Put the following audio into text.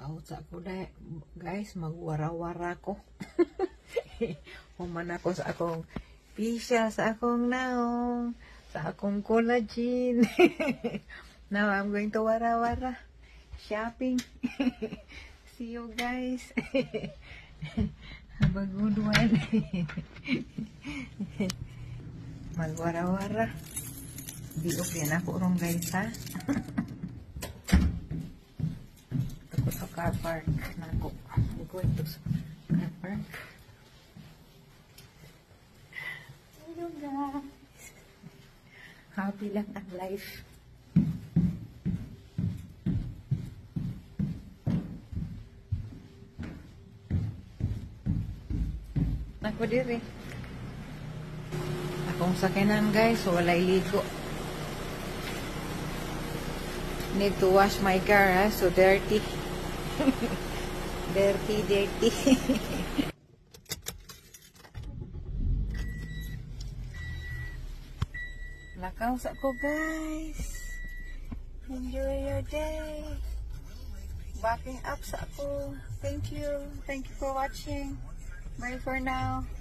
Sahot sa ako guys, magwara-wara ko. Human ako sa akong facial, sa akong naong, sa akong collagen. Now I'm going to wara-wara. Shopping. See you guys. Have a good one. Magwara-wara. Diok yan ako rong guys ha. Takot sa car park na ako. I'm going to car park. Hello guys. Happy lang ang life. Ako diri. Akong sakinan guys, so walay ligo. Need to wash my car, so dirty. dirty. Lakaw sa ko guys. Enjoy your day. Backing up sa ako. Thank you for watching. Bye for now.